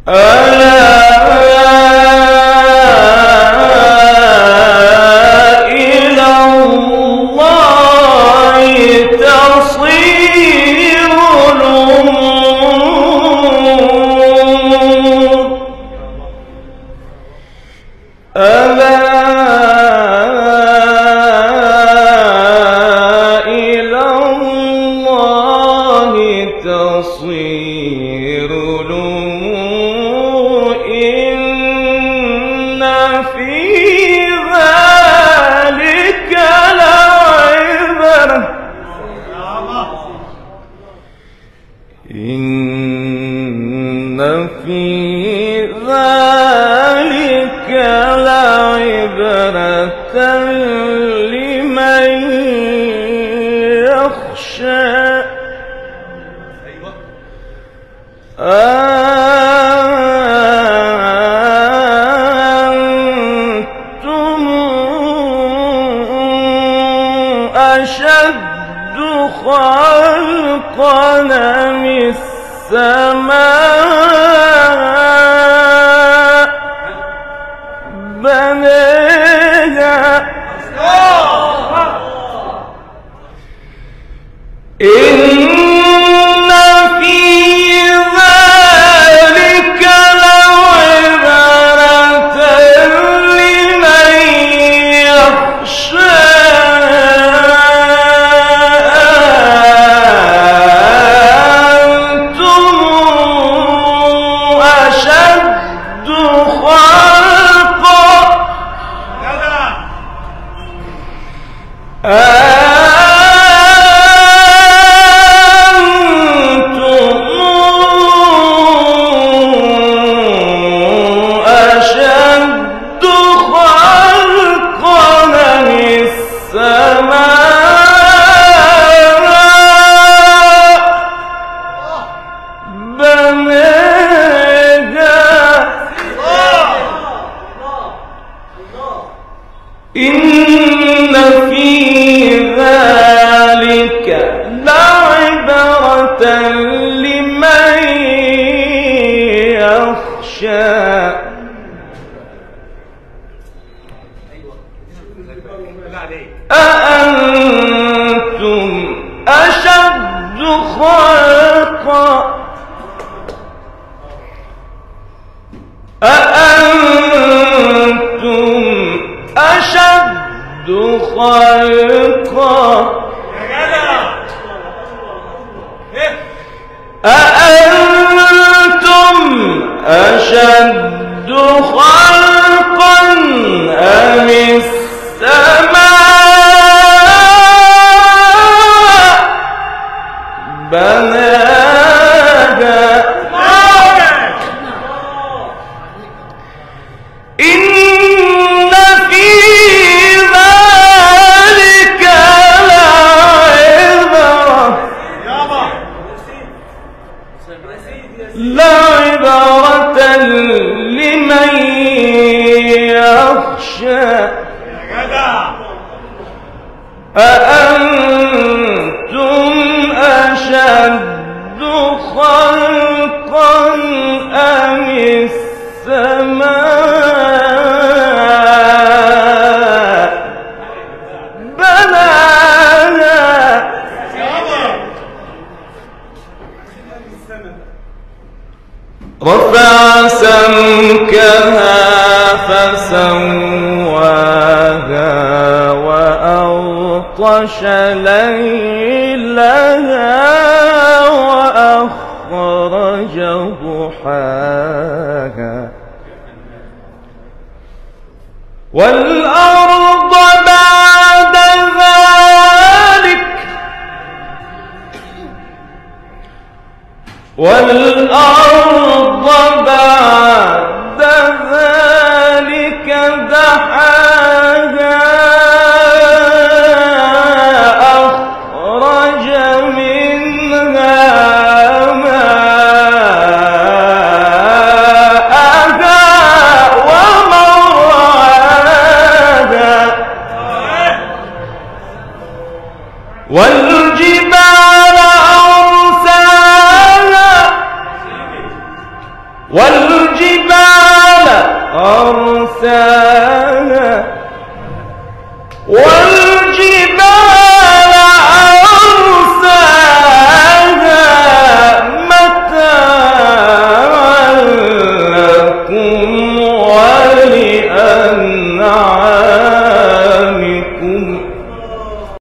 أشد خلقا من السماء بنيها إن في ذلك لعبرة لمن يخشى إن في ذلك لعبرة لمن يخشى أأنتم أشد خلقا أأنتم أشد خلقا أأنتم أشد خلقا أم السماء بناها إن في ذلك لعبرة لمن يخشى أأنتم أشد خلقا أم السماء بناها رفع سمكها فسواها وأغطش ليلها وأخرج ضحاها والأرض بعد ذلك والأرض بعد ذلك دحاها أخرج منها ماءها ومرعاها والجبال أرساها الرحيم